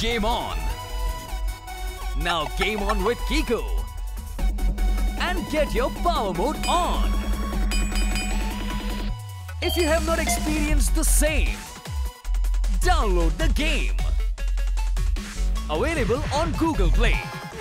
Game on! Now game on with Kiko and get your power mode on. If you have not experienced the same, download the game. Available on Google Play.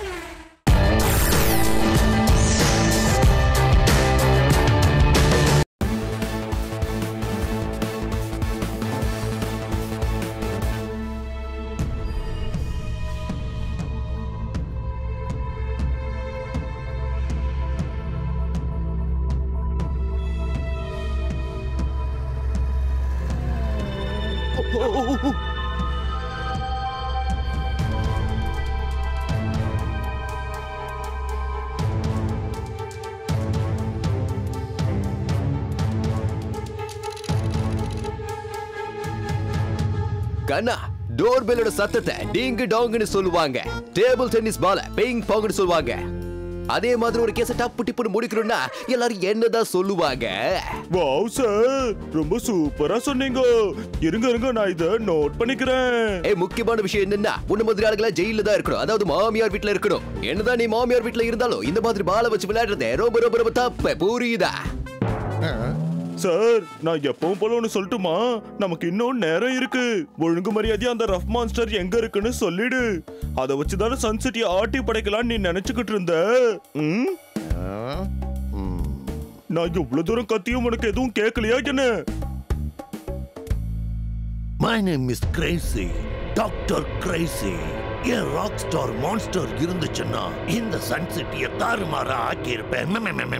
கண்ணா, door பெல்லோட சத்தத்தை ding டாங்னு சொல்லுவாங்க. Table tennis பால ping பாங்னு சொல்லுவாங்க. அதே மாதிரி ஒரு கேஸ டப்பு டிப்புன்னு முடிக்கணும்னா எல்லாரும் என்னதான் சொல்லுவாங்க? வாவ் சார், ரொம்ப சூப்பரா சொன்னீங்க. இருங்க நான் இத நோட் பண்ணிக்கிறேன். முக்கியமான விஷயம் என்னன்னா, உன்ன மாதிரி ஆளுங்களா ஜெயில தான் இருக்கணும். அதாவது மாமியார் வீட்ல இருக்கணும். என்னதான் நீ மாமியார் வீட்ல இருந்தாலும் இந்த மாதிரி பால வச்சு விளையாடுறது ரொம்ப ரொம்ப ரொம்ப தப்பு. புரியுதா? சார், நான் எப்பவும் போல ஒன்னு சொல்லட்டுமா? நமக்கு இன்னும் நேரம் இருக்கு. ஒழுங்கு மரியாதையா அந்த ரஃப் மான்ஸ்டர் எங்க இருக்குன்னு சொல்லிடு. அதை வச்சுதானே சன் சிட்டியை ஆட்டி படைக்கலாம் நீ நினைச்சுக்கிட்டு இருந்த. நான் இவ்வளவு தூரம் கத்தியும் உனக்கு எதுவும் கேட்கலையா என்ன? My name is Crazy, Dr. Crazy. ஏன் ராக் ஸ்டார் மான்ஸ்டர் இருந்துச்சுன்னா இந்த சன் சிட்டியை தாறுமாறா ஆக்கியிருப்பேன்.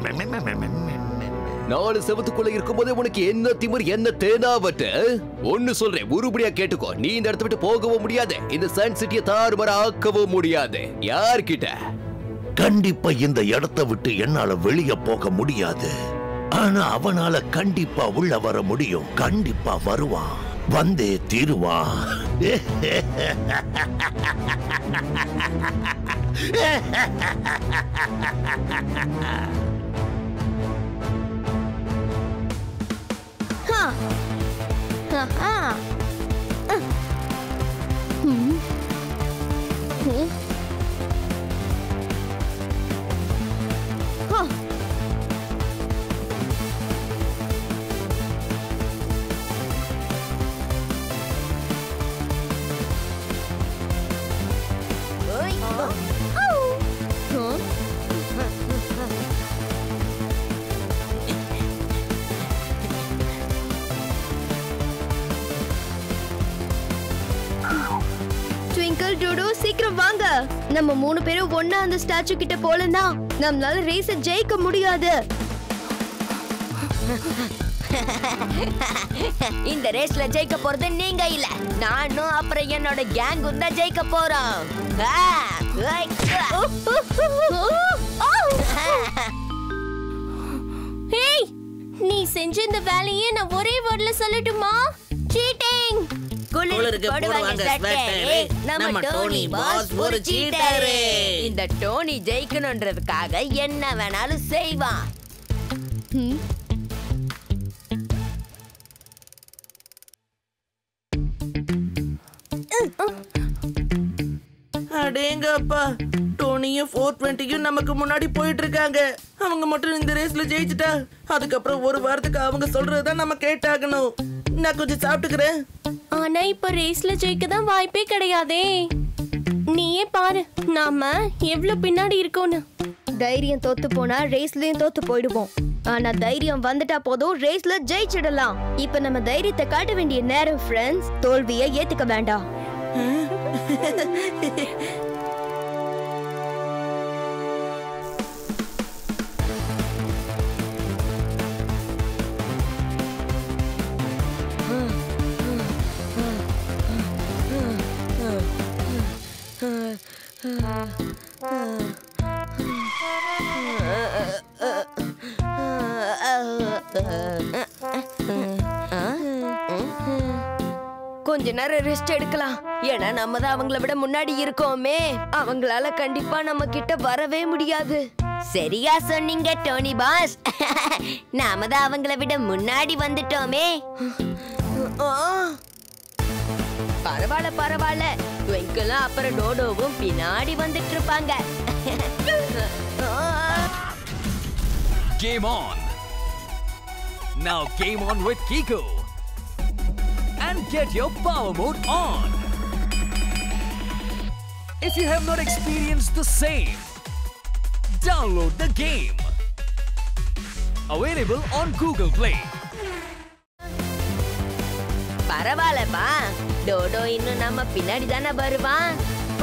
4 செவத்துக்குள்ள இருக்கும் போதே உனக்கு என்ன திமிர், என்ன தேனாவட்டு? ஒன்னு சொல்றேன், உருப்படியா கேட்டுக்கோ. நீ இந்த இடத்த விட்டு போகவும் முடியாது, இந்த சன் சிட்டியை தாறுமாறா ஆக்கவும் முடியாது. யார்கிட்ட? கண்டிப்பா இந்த இடத்தை விட்டு என்னால வெளியே போக முடியாது. ஆனா அவனால கண்டிப்பா உள்ள வர முடியும். கண்டிப்பா வருவான், வந்தே தீருவான். சீக்கிரம் வாங்க. நம்ம 3 பேரும் ஒண்ணா அந்த ஸ்டாச்சு கிட்ட போலனா நம்மளால ரேஸ ஜெயிக்க முடியாது. இந்த ரேஸ்ல ஜெயிக்க போறது நீங்க இல்ல, நானும் அப்புறம் என்னோட கேங்கும் தான் ஜெயிக்க போறோம். ஹேய், நீ செஞ்ச இந்த வேலையை நான் ஒரே வேர்ட்ல சொல்லட்டுமா? சீட்டிங். நம்ம டோனி பாஸ் ஒரு சீட்டர். இந்த டோனி ஜெயிக்கணும்ன்றதுக்காக என்ன வேணாலும் செய்வான். அடேங்கப்பா, டோனியும் 420யும் நமக்கு முன்னாடி போயிட்டு இருக்காங்க. அவங்க மட்டும் இந்த ரேஸ்ல ஜெயிச்சுட்டா அதுக்கப்புறம் ஒரு வாரத்துக்கு அவங்க சொல்றதுதான் நம்ம கேட்டாகணும். நான் கொஞ்சம் சாப்பிட்டுக்கிறேன். ஆனா இப்ப ரேஸ்ல ஜெயிக்க தான் வாய்ப்பே கிடையாதே. நீயே பாரு நாம எவ்வளவு பின்னாடி இருக்கோன்னு. தைரியம் தோத்து போனா ரேஸ்லயும் தோத்து போயிடுவோம். ஆனா தைரியம் வந்துட்டா போதும், ரேஸ்ல ஜெயிச்சிடலாம். இப்ப நம்ம தைரியத்தை காட்ட வேண்டிய நேரம் ஃப்ரெண்ட்ஸ். தோல்வியை ஏத்துக்க வேண்டாம். கொஞ்ச நேரம் ரெஸ்ட் எடுக்கலாம். ஏன்னா நம்ம தான் அவங்கள விட முன்னாடி இருக்கோமே. அவங்களால கண்டிப்பா நம்ம கிட்ட வரவே முடியாது. சரியா சொன்னீங்க டோனி பாஸ். நாம தான் அவங்கள விட முன்னாடி வந்துட்டோமே. பரவாயில்ல பரவாயில்ல. ட்விங்கிளும் அப்புறம் டோடோவும் பின்னாடி வந்துட்டு இருப்பாங்க. Game on! Now game on with Kiko! And get your power mode on! If you have not experienced the same, download the game! Available on Google Play. பரவாயில்லப்பா, டோடோ இன்னும் நம்ம பின்னாடி தானே வருவான்.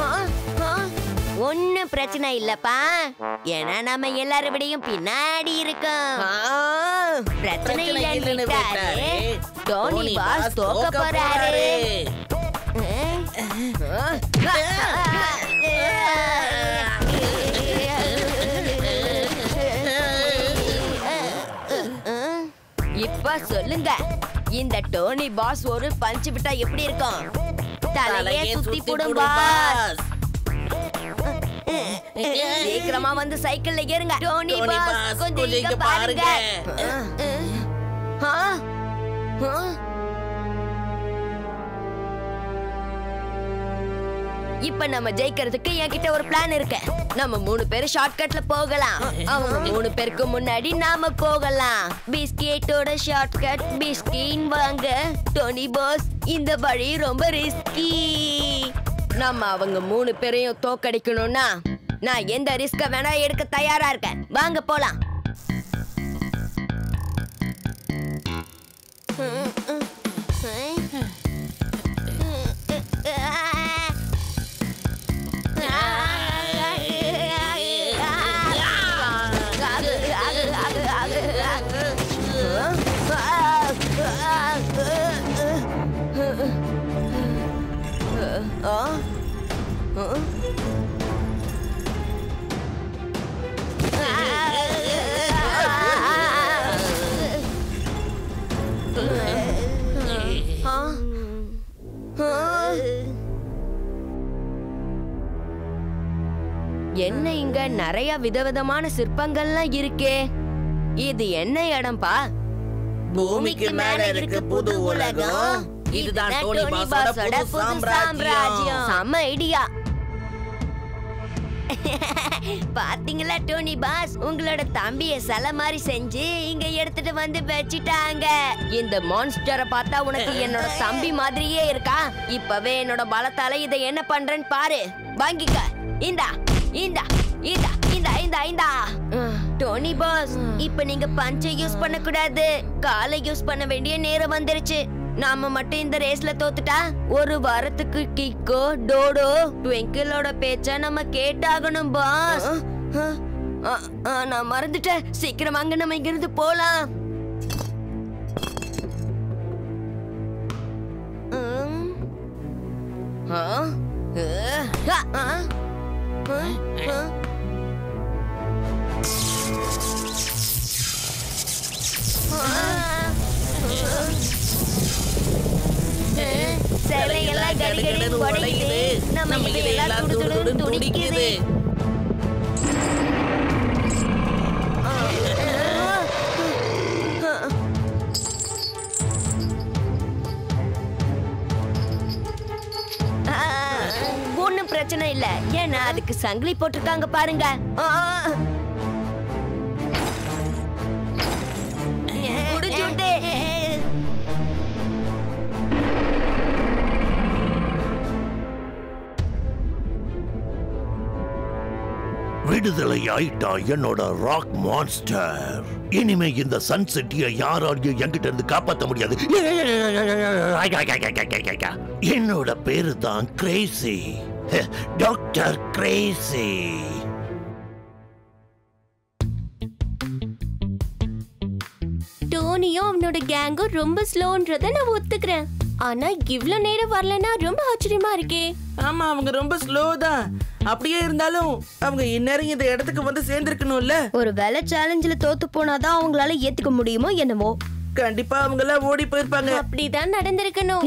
ஒன்னும் பிரச்சனை இல்லப்பா, ஏன்னா நம்ம எல்லாரும் விடையும் பின்னாடி இருக்கோம். பிரச்சனை இல்லைன்னு விட்டாரு, டோனி பாஸ் தோக்க போறாரு. இப்ப சொல்லுங்க, இந்த டோனி பாஸ் ஒரு பஞ்ச் விட்டா எப்படி இருக்கும்? தலையே சுத்தி போடும் பாஸ். சீக்கிரமா வந்து சைக்கிள்ல ஏறுங்க. டோனி பாஸ் கொஞ்சம் இங்க பாருங்க. இப்ப நம்ம ஜெயிக்கிறதுக்கு என்கிட்ட ஒரு பிளான் இருக்கு. நம்ம 3 பேரும் ஷார்ட்கட்ல போகலாம். அவங்க 3 பேருக்கு முன்னாடி நாம போகலாம். பிஸ்கெட்டோட ஷார்ட்கட் பிஸ்கின் வாங்க. டோனி பாஸ், இந்த வழி ரொம்ப ரிஸ்கி. நம்ம அவங்க 3 பேரையும் தோக்கடிக்கணும்னா நான் எந்த ரிஸ்க வேணா எடுக்க தயாரா இருக்கேன். வாங்க போலாம். என்ன இங்க நிறைய விதவிதமான சிற்பங்கள்லாம் இருக்கே. இது என்ன இடம்பா? பூமிக்கு மேல இருக்கு புது உலகம். இதுதான் டோனி பாஸோட புது சாம்ராஜ்யம். செம்ம ஐடியா. பாத்தீங்களா டோனி பாஸ், உங்களோட தம்பிய சிலை மாதிரி செஞ்சு இங்க எடுத்துட்டு வந்து வச்சிட்டாங்க. இந்த மான்ஸ்டரை பார்த்தா உனக்கு என்னோட தம்பி மாதிரியே இருக்கா? இப்பவே என்னோட பலத்தால இதை என்ன பண்றேன்னு பாரு. வாங்கிக்க. இந்தா இந்தா இந்தா இந்தா இந்தா இந்தா. டோனி பாஸ், இப்ப நீங்க பஞ்சை யூஸ் பண்ண கூடாது, காலை யூஸ் பண்ண வேண்டிய நேரம் வந்துருச்சு. நாம மட்டும் இந்த ரேஸ்ல தோத்துட்டா ஒரு வாரத்துக்கு கிக்கோ டோடோ ட்விங்கிளோட பேச்ச நம்ம கேட்டாகணும் பாஸ். நான் மறந்துட்டேன். சீக்கிரம் அங்க நம்ம இங்கிருந்து போலாம். சேலையெல்லாம் கடிகடின்னு உடையுது. நம்ம இதெல்லாம் துடுதுடுன்னு துடிக்குது. ஒன்னும் பிரச்சனை இல்ல, ஏன்னா அதுக்கு சங்கிலி போட்டிருக்காங்க பாருங்க. விடுதலை ஆயிட்டா என்னோட ராக் மான்ஸ்டர். இனிமே இந்த சன் சிட்டியை யாராலையும் என்கிட்ட இருந்து காப்பாற்ற முடியாது. என்னோட பேரு தான் கிரேசி, டாக்டர் கிரேசி. டோனியும் அவனோட கேங்கும் ரொம்ப ஸ்லோன்றத நான் ஒத்துக்கிறேன். ஆனா இவ்ளோ நேரம் வரலன்னா ரொம்ப ஆச்சரியமா இருக்கே. ஆமா, அவங்க ரொம்ப ஸ்லோ தான். அப்படியே இருந்தாலும் அவங்க இந்நேரம் இந்த இடத்துக்கு வந்து சேர்ந்திருக்கணும்ல. ஒரு வேலை சேலஞ்சில தோத்து போனாதான் அவங்களால ஏத்துக்க முடியுமோ என்னவோ. கண்டிப்பா அவங்க எல்லாம் ஓடி போயிருப்பாங்க. அப்படிதான் நடந்திருக்கணும்.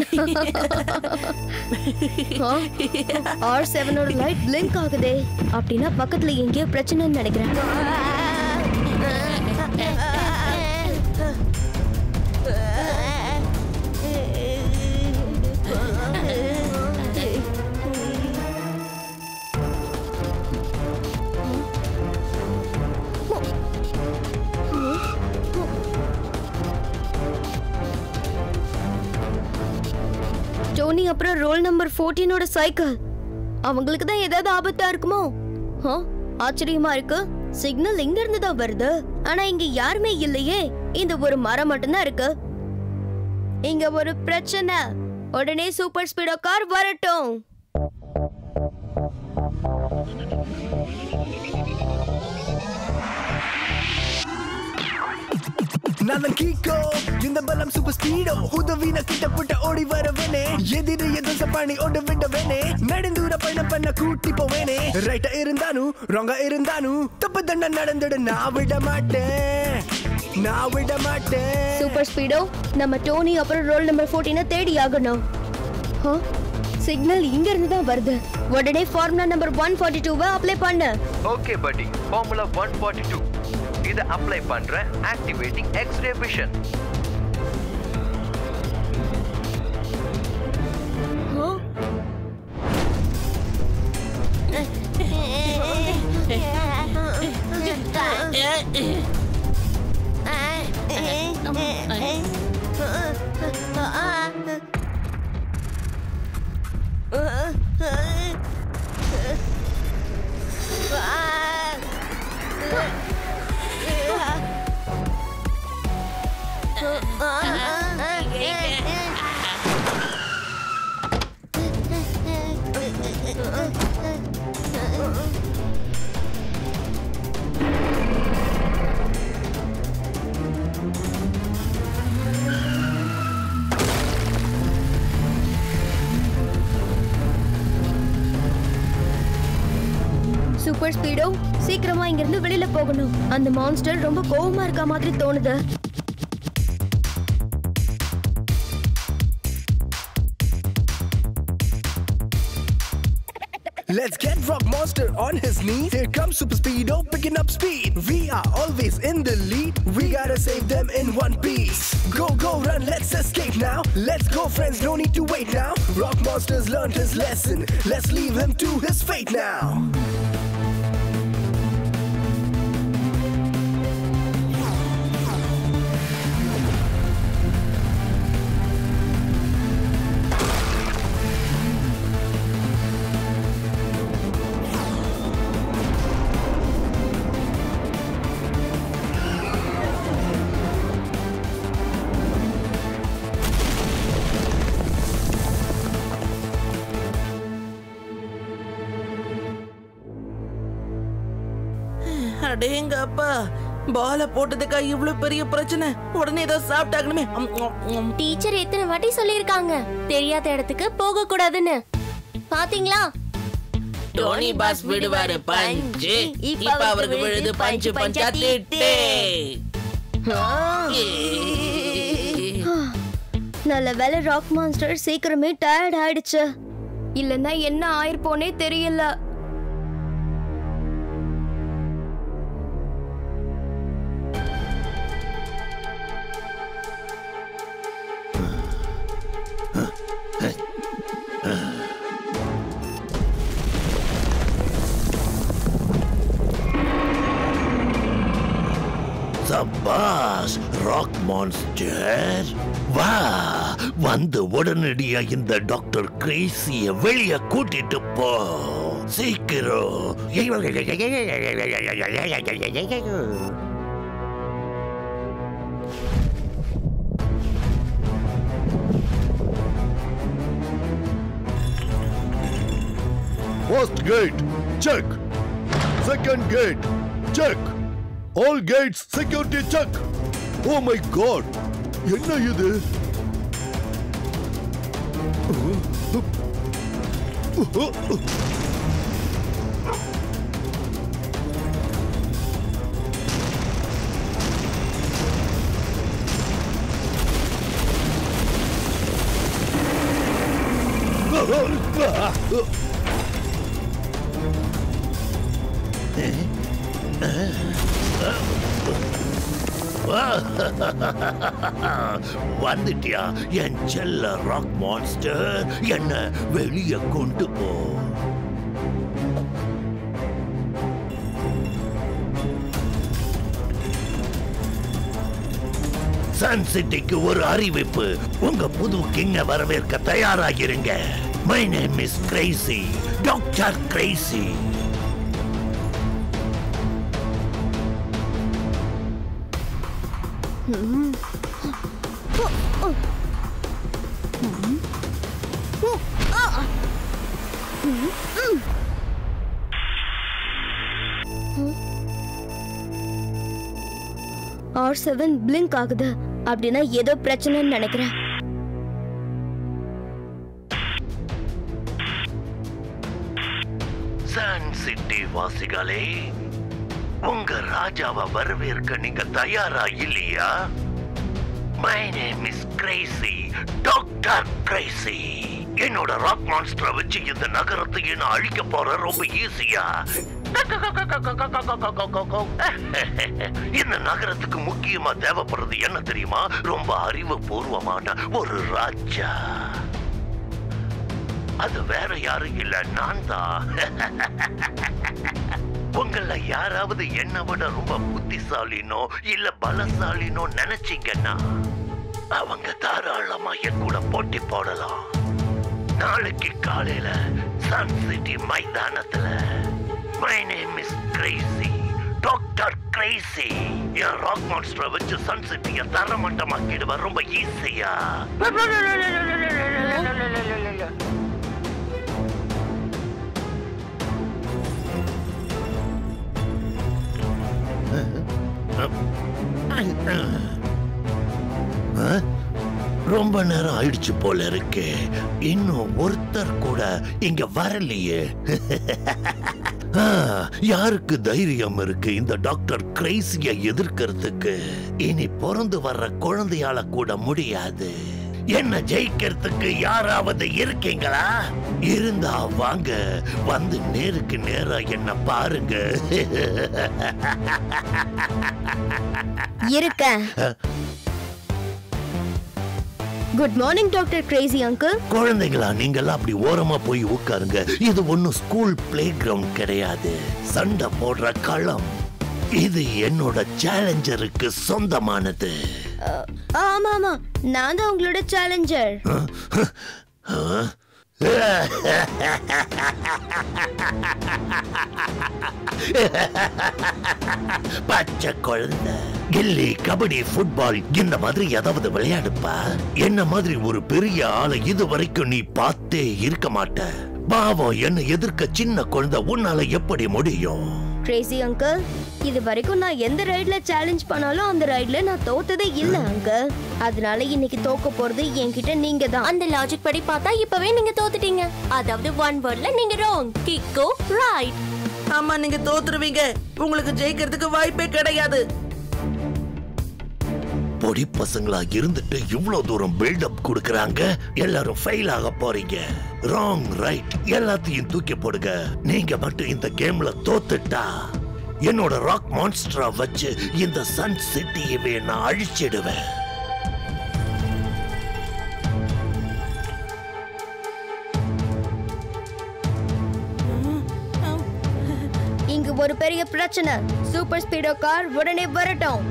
R7 லைட் பிளிங்க் ஆகுதே. அப்படின்னா பக்கத்துல எங்கேயோ பிரச்சனைன்னு நினைக்கிறேன். அப்புறம் ரோல் நம்பர் 14ஓட சைக்கிள். அவங்களுக்கு தான் ஏதாவது ஆபத்தா இருக்குமோ? ஆச்சரியமா இருக்கு. சிக்னல் இங்க இருந்து தான் வருது, ஆனா இங்க யாருமே இல்லையே. இந்த ஒரு மரம் மட்டும்தான் இருக்கு. இங்க ஒரு பிரச்சனை. உடனே சூப்பர் ஸ்பீடோ கார் வரட்டும். நான் கீகோ, இந்த பலம் சூப்பர் ஸ்பீடோ. உதவின கிட்ட புட்ட ஓடி வரவேனே, எதிரி எதுவும் பண்ணி ஓட விடவேனே. நடுந்தூர பயணம் பண்ண கூட்டி போவேனே. ரைட்டா இருந்தானு ராங்கா இருந்தானு தப்பு தண்டை நடந்துடு நான் விட மாட்டேன், நான் விட மாட்டேன். சூப்பர் ஸ்பீடோ, நம்ம டோனி அப்புறம் ரோல் நம்பர் 14 தேடி ஆகணும். சிக்னல் இங்க இருந்து தான் வருது. உடனே ஃபார்முலா நம்பர் 142 அப்ளை பண்ணு. ஓகே பட்டி, ஃபார்முலா 142 இத அப்ளை பண்றேன். Activating X-ray vision. Super Speedo, சீக்கிரமா இங்க இருந்து வெளியில போகணும். அந்த மான்ஸ்டர் ரொம்ப கோவமா இருக்க மாதிரி தோணுது. Let's get Rock Monster on his knees. Here comes Super Speedo picking up speed. We are always in the lead. We gotta save them in one piece. Go, go, run, let's escape now. Let's go, friends, no need to wait now. Rock Monster's learned his lesson. Let's leave him to his fate now. அடேங்க அப்பா, பால போட்டதுக்கா இவ்வளவு பெரிய பிரச்சனை. உடனே ஏதோ சாப்பிட்டாகணுமே. Teacher எத்தனை வாட்டி சொல்லிருக்காங்க தெரியாத இடத்துக்கு போக கூடாதுன்னு. பாத்தீங்களா? டோனி பாஸ் விடுவாரு பஞ்சு, இப்ப அவருக்கு விழுது பஞ்சு பஞ்சா திட்டே. நல்ல வேலை ராக் மான்ஸ்டர் சீக்கிரமே டயர்ட் ஆயிடுச்சு. இல்லன்னா என்ன ஆயிருப்போனே தெரியல. சபாஸ் ராக் மான்ஸ்டர், வா வந்து உடனடியா இந்த டாக்டர் கிரேசிய வெளிய கூட்டிட்டு போ சீக்கிரம். First gate, check. Second gate, check. All gates security check. Oh my god, என்ன இது? வந்துட்டியா என் செல்ல ராக் மான்ஸ்டர்? என்ன வெளிய கொண்டு போ. சன் சிட்டிக்கு ஒரு அறிவிப்பு. உங்க புது கிங்க வரவேற்க தயாராகிருங்க. My name is Crazy, doctor Crazy. R7 blink ஆகுது. அப்படின்னா ஏதோ பிரச்சனைன்னு நினைக்கிறேன். சன் சிட்டி வாசிகளே, உங்க ராஜாவை வரவேற்க நீங்க தயாரா இல்லையா? My name is Crazy, doctor Crazy. என்னோட ராக் மான்ஸ்டரை வச்சு இந்த நகரத்தையே நான் அழிக்க போறேன் ரொம்ப ஈஸியா. இந்த நகரத்துக்கு முக்கியமா தேவைப்படுறது என்ன தெரியுமா? ரொம்ப அறிவுபூர்வமான ஒரு ராஜா. அது வேற யாரும் இல்ல, நான் தான். உங்கள யாராவது என்ன விட ரொம்ப புத்திசாலினோ இல்ல பலசாலினோ நினைச்சீங்கன்னா அவங்க தாராளமா என் கூட போட்டி போடலாம். நாளைக்கு காலையில சன் சிட்டி மைதானத்துல my name is Crazy, doctor Crazy. என் ராக் மான்ஸ்டரை வச்சு சன் சிட்டியை தரமட்டமாக்கிடுவேன் ரொம்ப ஈஸியா. ரொம்ப நேரம் ஆயிடுச்சு போல இருக்கு. இன்னும் ஒருத்தர் கூட இங்க வரலையே. யாருக்கு தைரியம் இருக்கு இந்த டாக்டர் கிரேசியை எதிர்க்கிறதுக்கு? இனி பிறந்து வர்ற குழந்தையால கூட முடியாது. என்ன ஜெயிக்கிறதுக்கு யாராவது இருக்கீங்களா? இருந்தா வாங்க, வந்து நேருக்கு நேரா என்ன பாருங்க. இருக்க. Good morning doctor Crazy uncle. குழந்தைங்களா, நீங்கெல்லாம் அப்படி ஓரமா போய் உட்காருங்க. இது ஒன்னும் ஸ்கூல் பிளே கிரவுண்ட் கிடையாது, சண்டை போடுற களம். இது என்னோட சேலஞ்சருக்கு சொந்தமானது. ஆமா ஆமா, நான் தான் உங்களோட சேலஞ்சர். பச்சை குழந்தை, கில்லி, கபடி, ஃபுட்பால் இந்த மாதிரி ஏதாவது விளையாடுப்பா. என்ன மாதிரி ஒரு பெரிய ஆளை இது வரைக்கும் நீ பார்த்தே இருக்க மாட்ட. பாவம், என்ன எதிர்க்க சின்ன குழந்தை உன்னால எப்படி முடியும்? கிரேசி அங்கிள், இது வரைக்கும் நான் எந்த ரைட்ல சேலஞ்ச் பண்ணாலும் அந்த ரைட்ல நான் தோத்ததே இல்ல அங்கிள். அதனால இன்னைக்கு தோக்க போறது என்கிட்ட நீங்க தான். அந்த லாஜிக் படி பார்த்தா இப்பவே நீங்க தோத்துட்டீங்க. அதாவது ஒன் வேர்ட்ல நீங்க ராங், கிக்கோ ரைட். ஆமா, நீங்க தோத்துருவீங்க. உங்களுக்கு ஜெயிக்கிறதுக்கு வாய்ப்பே கிடையாது. பொடி பசங்களா இருந்துட்டு இவ்வளவு தூரம் பில்டப் கொடுக்கறாங்க. எல்லாரும் ஃபெயில் ஆக போறீங்க. ராங் ரைட் எல்லாத்தையும் தூக்கி போடுங்க. நீங்க மட்டும் இந்த கேம்ல தோத்துட்டா என்னோட ராக் மான்ஸ்டரை வச்சு இந்த சன் சிட்டியவே நான் அழிச்சிடுவேன். இங்க ஒரு பெரிய பிரச்சனை. சூப்பர் ஸ்பீடோ கார் உடனே வரட்டும்.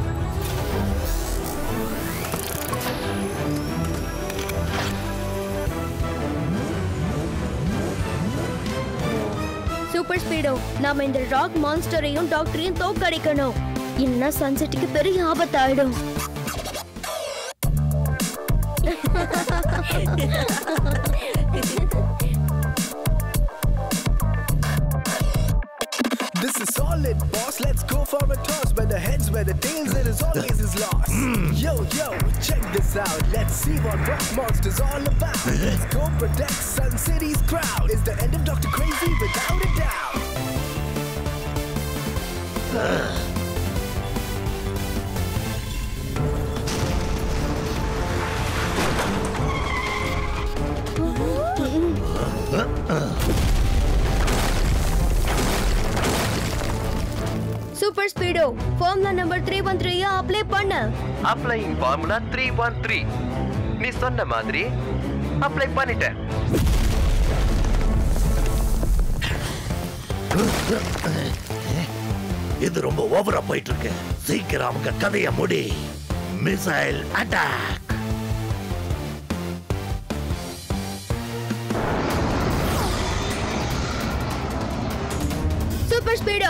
சூப்பர் ஸ்பீடோ, நாம இந்த ராக் மான்ஸ்டரையும் டாக்டரையும் தோக்கடிக்கணும். இல்லைன்னா சன்செட்டுக்கு பெரிய ஆபத்தாயிடும். This is solid, boss. Let's go for a toss. Where the heads, where the tails, it is always is lost. Yo, yo, check this out. Let's see what Rock Monster's all about. Let's go protect Sun City's crowd. Is the end of Dr. Crazy without a doubt. Super Speedo, formula number 313 apply பண்ணு. Applying formula 313. நீ சொன்ன மாதிரி apply பண்ணிட்டேன். இது ரொம்ப ஓவரா போயிட்டு இருக்கு. சீக்கிரம் அவங்க கதைய முடி. Missile attack. Super Speedo.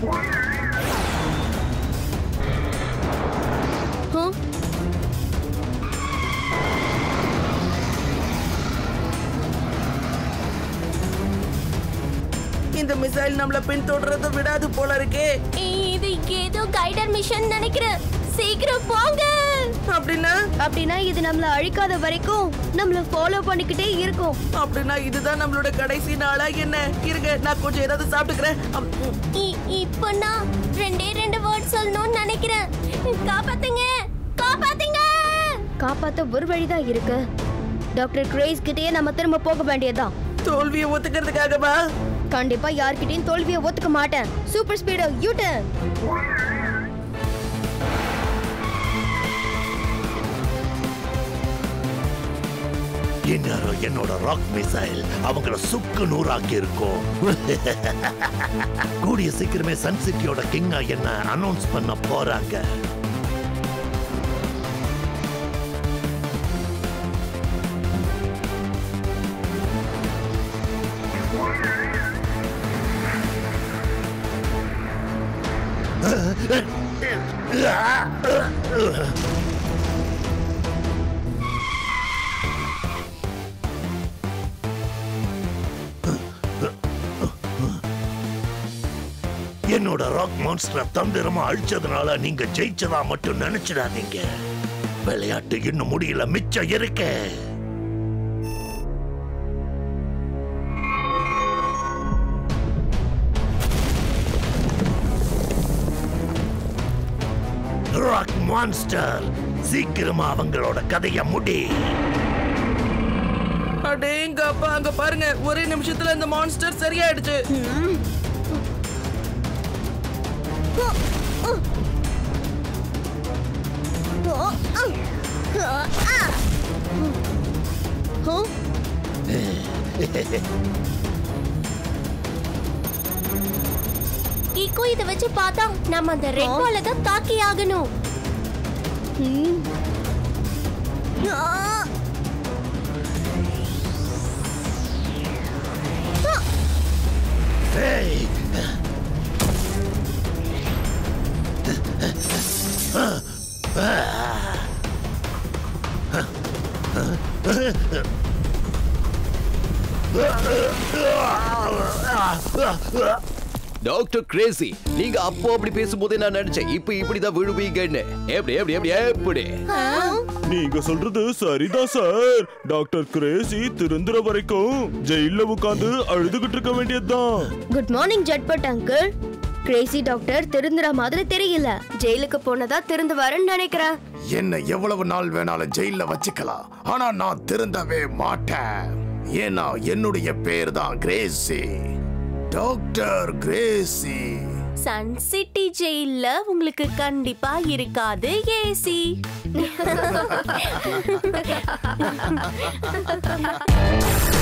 இந்த மிசைல் நம்மள பின்தொடர்றத விடாது போல இருக்கே. இது ஏதோ கைடர் மிஷன் நினைக்கிறேன். சீக்கிரம் போங்க. அப்படின்னா இது நம்மள அழிக்காத வரைக்கும் நம்மள ஃபாலோ பண்ணிக்கிட்டே இருக்கும். அப்படின்னா இதுதான் நம்மளோட கடைசி நாளா என்ன? இருங்க, நான் கொஞ்சம் ஏதாவது சாப்பிட்டுக்கிறேன். இப்போ நான் 2 வேர்ட் சொல்லணும்னு நினைக்கிறேன். காப்பாத்துங்க, காப்பாத்துங்க. காப்பாத்த ஒரு வழிதான் இருக்கு. டாக்டர் கிரேஸ் கிட்டயே நம்ம திரும்ப போக வேண்டியதுதான். தோல்வியை ஒத்துக்கிறதுக்காகவா? கண்டிப்பா யார்கிட்டயும் தோல்வியை ஒத்துக்க மாட்டேன். Super Speedo, U turn. இந்நேரம் என்னோட ராக் மிசைல் அவங்கள சுக்கு நூறாக்கி இருக்கும். கூடிய சீக்கிரமே சன் சிட்டியோட கிங்கா என்ன அனௌன்ஸ் பண்ண போறாங்க. என்னோட ராக் மான்ஸ்டர் தந்திரமா அழிச்சதுனால நீங்க ஜெயிச்சதா மட்டும் நினைச்சிடாதீங்க. விளையாட்டு இன்னும் முடியல, மிச்சம் இருக்கு. ராக் மான்ஸ்டர், சீக்கிரமா அவங்களோட கதைய முடி. அடேங்கப்பா, அங்க பாருங்க, ஒரே நிமிஷத்துல இந்த மான்ஸ்டர் சரியாயிடுச்சு. ஈகோ இத வச்சு பார்த்தா நம்ம அந்த ரெட் பால தான் தாக்கி ஆகணும். டாக்டர் கிரேசி, நீங்க அப்போ அப்படி பேசும்போதே நான் நினைச்சேன் இப்ப இப்படிதான் விழுவீங்கன்னு. எப்படி எப்படி எப்படி எப்படி? நீங்க சொல்றது சரிதான் சார். டாக்டர் கிரேசி திருந்துற வரைக்கும் ஜெயில உட்கார்ந்து அழுதுகிட்டு இருக்க வேண்டியதுதான். Good morning Jhatpat uncle. Crazy doctor திருந்துற மாதிரி தெரியல. ஜெயிலுக்கு போனதா திருந்துவாருன்னு நினைக்கிறேன். என்ன எவ்வளவு நாள் வேணாலும் ஜெயில வச்சுக்கலாம், ஆனா நான் திருந்தவே மாட்டேன். ஏன்னா என்னுடைய பேர் தான் Crazy, doctor Crazy. Sun City ஜெயில்ல உங்களுக்கு கண்டிப்பா இருக்காது ஏசி.